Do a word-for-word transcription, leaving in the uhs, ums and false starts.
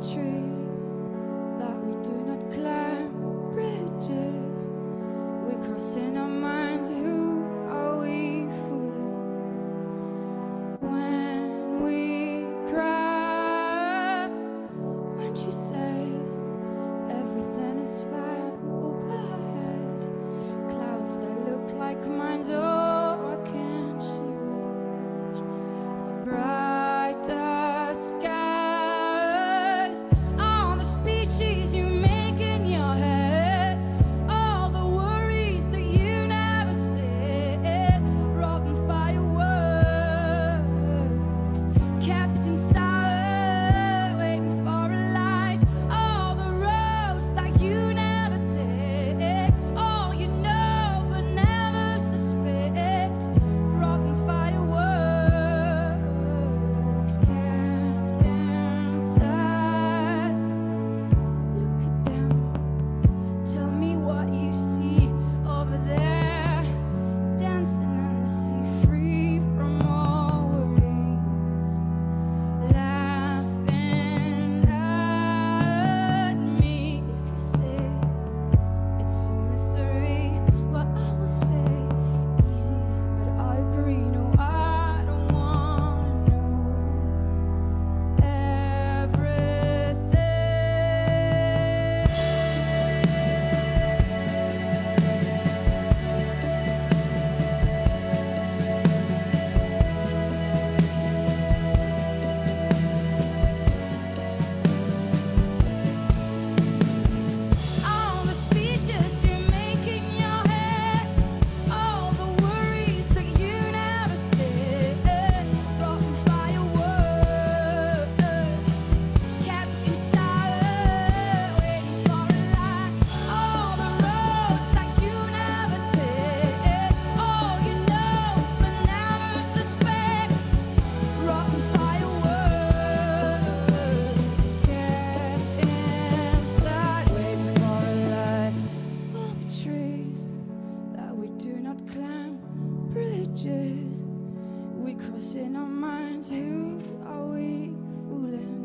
trees that we do not climb, bridges we cross in our minds. Who are we fooling when we cry? When she says everything is fine overhead, clouds that look like mines. Oh, I can't see much for brighter skies. All the speeches you make in your head, all the worries that you never said, rotten fireworks kept inside, waiting for a light. All the roads that you never take, all you know but never suspect, rotten fireworks kept inside. Look at them, tell me what you see over there, dancing in the sea, free from all worries, laughing at me. If you say it's a mystery, well, I will say easy, but I agree. No, I don't wanna know everything. All the speeches you make in your head, all the worries that you never said, rotten fireworks kept inside, waiting for a light. All the roads that you never take, all you know but never suspect, rotten fireworks kept inside, waiting for a light. All the trees that we do not climb, bridges we cross in our minds. Who are we fooling